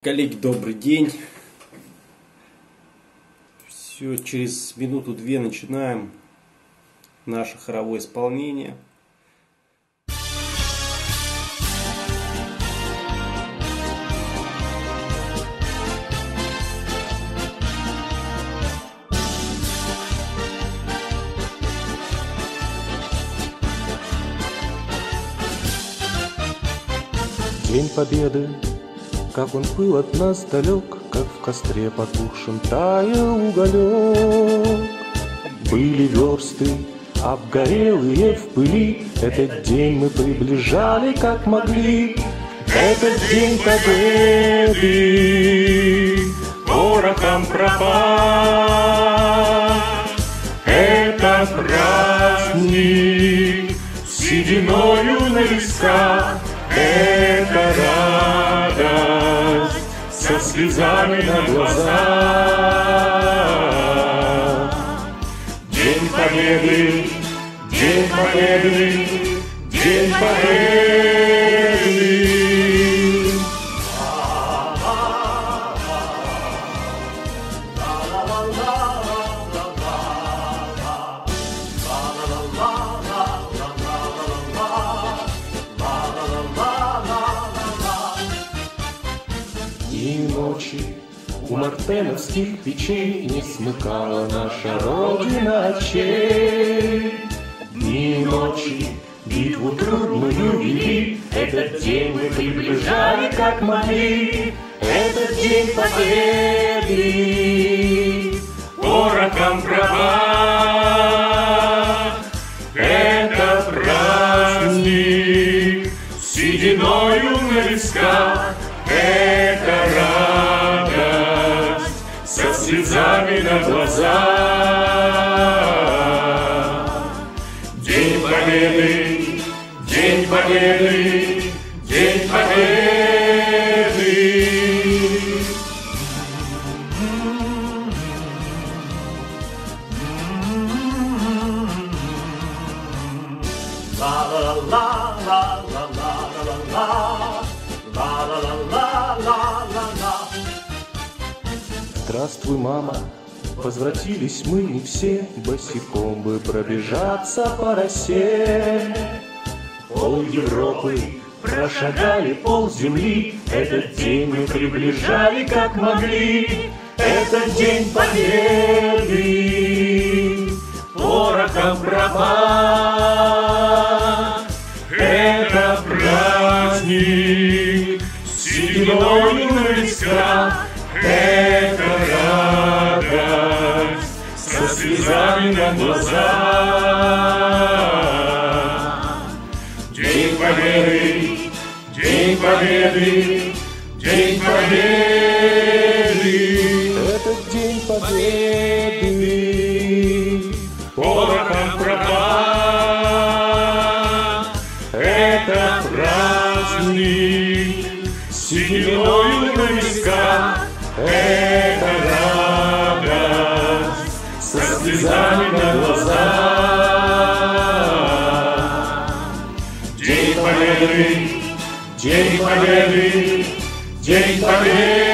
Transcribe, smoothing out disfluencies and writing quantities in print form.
Коллеги, добрый день. Все, через минуту-две начинаем наше хоровое исполнение. День Победы, как он был от нас далек, как в костре потухшем таял уголек. Были версты, обгорелые в пыли, этот день мы приближали, как могли. Этот день Победы порохом пропах. Это праздник сединою на висках. Это радость со слезами на глазах. День Победы, День Победы, День Победы. Дни и ночи у мартеновских печей не смыкала наша Родина очей. Дни и ночи битву трудную вели, этот день мы приближали, как могли. Этот день Победы порохом пропах. Это праздник сединою на висках. Это радость со слезами на глазах. День Победы, День Победы, День Победы. Здравствуй, мама, возвратились мы не все, босиком бы пробежаться по росе. Пол Европы прошагали, пол земли, этот день мы приближали, как могли. Этот день Победы порохом пропах. Это праздник сединою на висках. Это радость со слезами на глазах. День Победы, День Победы, День Победы. Этот день Победы порохом пропах. Это праздник сединою на висках. Это радость со слезами на глазах. День Победы, День Победы, День Победы.